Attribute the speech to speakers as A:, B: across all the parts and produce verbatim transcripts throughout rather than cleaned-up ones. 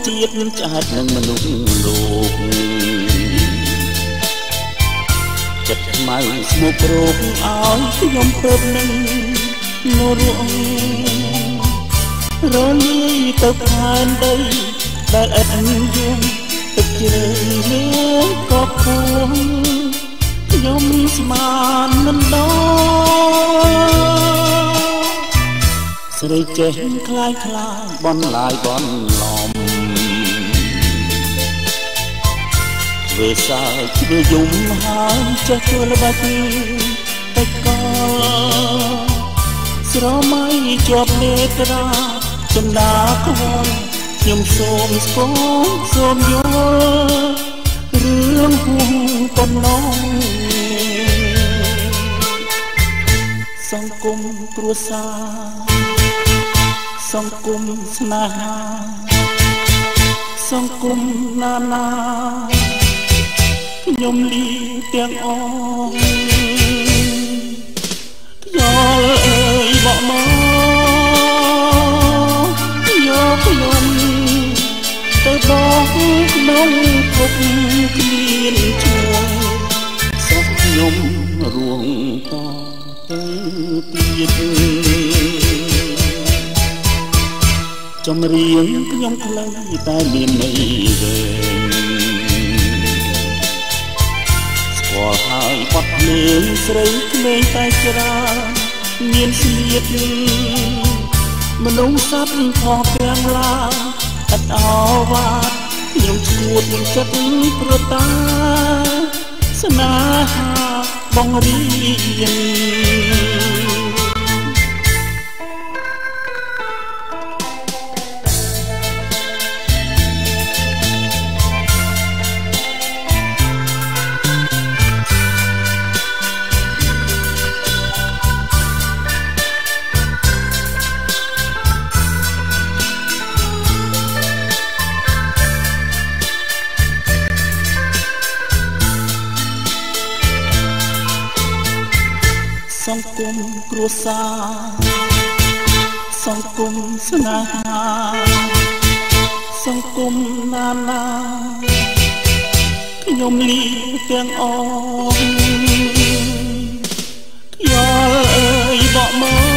A: ជាតិចាត់នឹងមនុស្សលោកចិត្តខ្មៅស្មុគរោគឲ្យខ្ញុំព្រឹបនឹងនរងរលាយទៅផែនដីដែលឥតយំទឹកជ្រៅលើក៏ខួងខ្ញុំស្មានមិនដល់ស្រីចេះខ្លាយខ្លាយបនឡាយបនឡំធ្វើសើចធ្វើយំហើយចេះធ្វើល្បិចតែក៏ស្រមៃជាប់នេត្រាចំណាខ្វល់ខ្ញុំសូមស្គាល់សូមយល់រឿងហួងបំណងសង្គមគ្រួសារសង្គមស្នេហាសង្គមណានាខ្ញុំលីទាំងអស់ខ្យល់អើយបក់មកយកខ្ញុំទៅបោះក្នុងភពគ្មានឈ្មោះសោះខ្ញុំរួងតទៅទៀតចម្រៀងខ្ញុំខ្លីតែមានន័យវែងស្គាល់ហើយបត់ភ្លេងស្រីក្មេងតែច្រើនមានស្លៀកមនុស្សសត្វខុសទាំងឡាយអត់អវ៉ាត់ខ្ញុំឈួតចិត្តព្រោះតាស្នេហាបងរៀនសង្គមគ្រួសារសង្គមស្នេហាសង្គមណានាខ្ញុំលីទាំងអស់ខ្យល់អើយបក់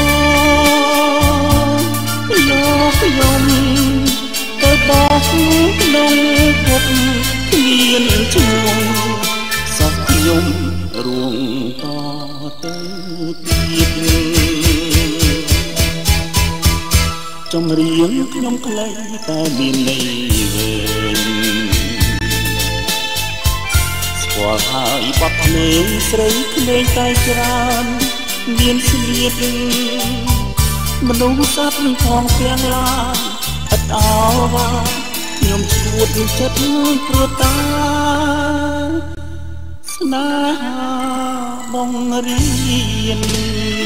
A: មកយកខ្ញុំទៅបោះក្នុងភពគ្មានឈ្មោះសោះខ្ញុំរួងតទៅទៀតចម្រៀងខ្ញុំខ្លីតែមានន័យវែងស្គាល់ហើយបត់ភ្លេងស្រីក្មេងតែច្រើនមានស្លៀកមនុស្សសត្វផងទាំងឡាយអត់អវ៉ាខ្ញុំឈួតចិត្តព្រោះតាស្នេហាបងរៀន